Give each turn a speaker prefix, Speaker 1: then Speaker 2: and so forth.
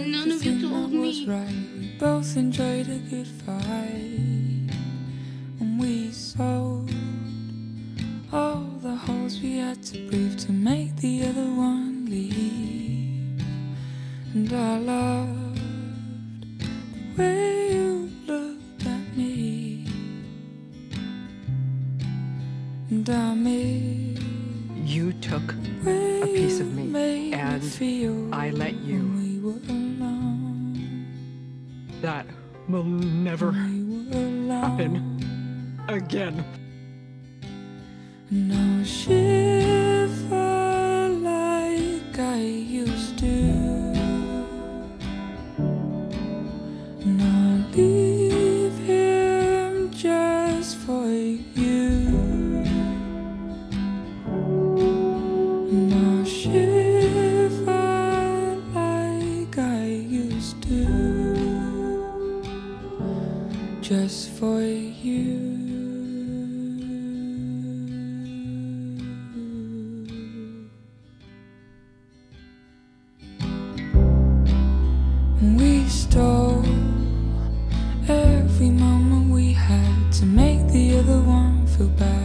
Speaker 1: none of you told me.
Speaker 2: Right. We both enjoyed a good fight, and we sold all the holes we had to breathe to make the other one leave. And I loved the way you looked at me, and I miss
Speaker 3: You took a piece of me, and I let you. That will never happen again.
Speaker 2: No shiver like I used to. No leave him just for you. No shiver like I used to, just for you. We stole every moment we had to make the other one feel bad.